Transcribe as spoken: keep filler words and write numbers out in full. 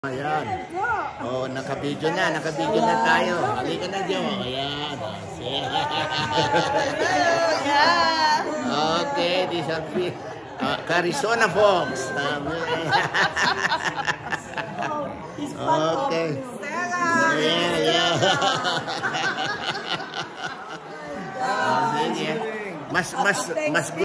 Ayan. Oh, naka-video na, naka-video na tayo. Halika na, Jo. Ayan. Okay, this is uh, Carizona Fox. Okay. Yeah, yeah. Oh, sige. Mas, mas, mas